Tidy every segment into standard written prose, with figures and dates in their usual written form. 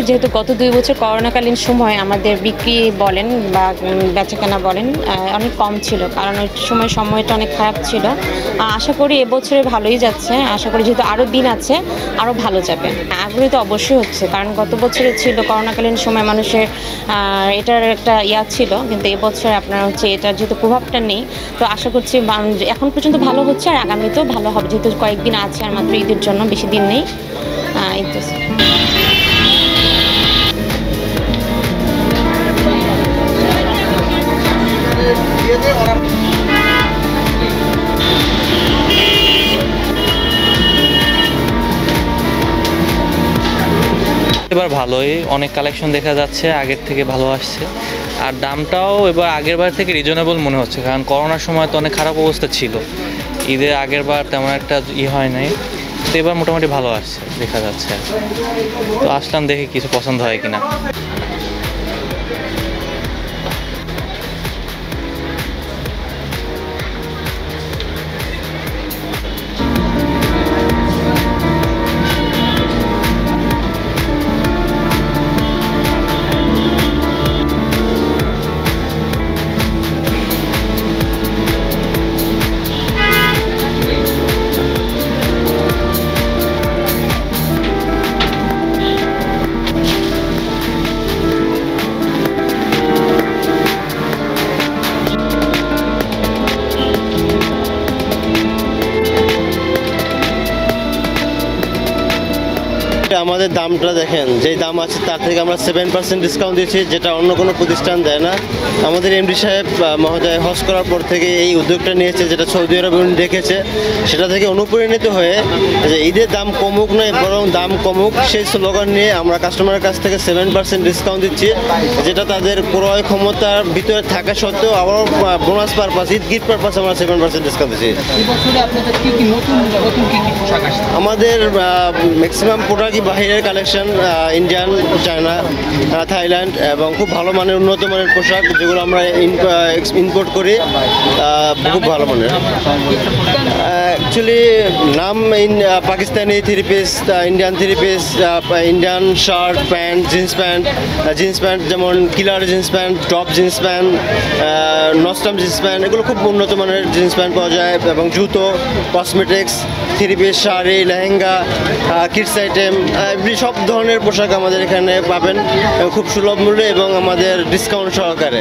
যেহেতু গত 2 বছর করোনাকালীন সময় আমাদের বিক্রি বলেন বা বেচাকেনা বলেন অনেক কম ছিল, কারণ ওই সময়টা অনেক খারাপ ছিল। আশা করি এবছরে ভালোই যাচ্ছে, আশা করি যেহেতু আরও দিন আছে আরও ভালো যাবে। আগ্রহী তো অবশ্যই হচ্ছে, কারণ গত বছরে ছিল করোনাকালীন সময় মানুষের এটার একটা ছিল, কিন্তু এবছর আপনার হচ্ছে এটার যেহেতু প্রভাবটা নেই, তো আশা করছি এখন পর্যন্ত ভালো হচ্ছে আর আগামীতেও ভালো হবে, যেহেতু কয়েকদিন আছে আর মাত্র ঈদের জন্য, বেশি দিন নেই। এবার ভালোই, অনেক কালেকশন দেখা যাচ্ছে, আগের থেকে ভালো আসছে। আর দামটাও এবার আগের বার থেকে রিজনেবল মনে হচ্ছে, কারণ করোনার সময় তো অনেক খারাপ অবস্থা ছিল, ঈদের আগের বার তেমন একটা হয় নাই, তো এবার মোটামুটি ভালো আসছে দেখা যাচ্ছে। তো আসলাম দেখি কিছু পছন্দ হয় কিনা। আমাদের দামটা দেখেন, যেই দাম আছে তার থেকে আমরা 7% ডিসকাউন্ট দিয়েছি, যেটা অন্য কোনো প্রতিষ্ঠান দেয় না। আমাদের এমডি সাহেব মহোদয় হজ করার পর থেকে এই উদ্যোগটা নিয়েছে, যেটা সৌদি আরব দেখেছে, সেটা থেকে অনুপ্রাণিত হয়ে যে ঈদের দাম কমুক নয় বরং দাম কমুক, সেই স্লোগান নিয়ে আমরা কাস্টমারের কাছ থেকে 7% ডিসকাউন্ট দিচ্ছি, যেটা তাদের ক্রয় ক্ষমতার ভিতরে থাকা সত্ত্বেও আবার bonus purpose, Eid gift purpose আমরা 7% ডিসকাউন্ট দিচ্ছি। আমাদের ম্যাক্সিমাম প্রোডাক্টই বাহিরের কালেকশন, ইন্ডিয়ান, চায়না, থাইল্যান্ড, এবং খুব ভালো মানের উন্নত মানের পোশাক, যেগুলো আমরা ইম্পোর্ট করি, খুব ভালো মানের। অ্যাকচুয়ালি নাম Pakistani 3 piece, Indian 3 piece, Indian shirt, pant, jeans pant যেমন killer jeans pant, top jeans pant, নস্টাম জিন্স প্যান্ট, এগুলো খুব উন্নত মানের জিন্স প্যান্ট পাওয়া যায়, এবং জুতো, cosmetics, 3 piece, sari, lehenga, kids item, সব ধরনের পোশাক আমাদের এখানে পাবেন খুব সুলভ মূল্যে এবং আমাদের ডিসকাউন্ট সহকারে।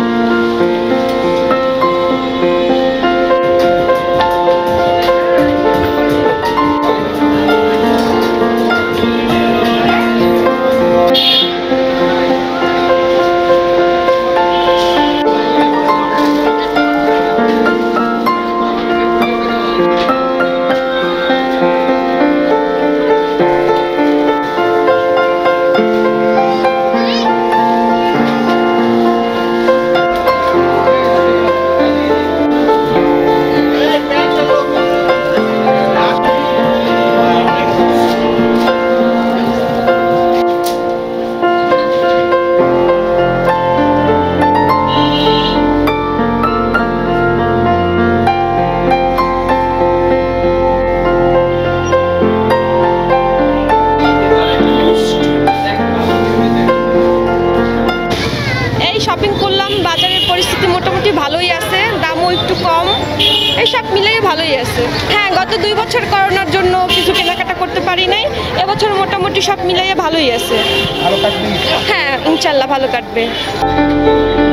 শপিং করলাম, বাজারের পরিস্থিতি মোটামুটি ভালোই আছে, দামও একটু কম, এই সব মিলিয়ে ভালোই আছে। হ্যাঁ, গত 2 বছর করোনার জন্য কিছু কেনাকাটা করতে পারি নাই, এবছর মোটামুটি সব মিলিয়ে ভালোই আছে। হ্যাঁ, ইনশাল্লাহ ভালো কাটবে।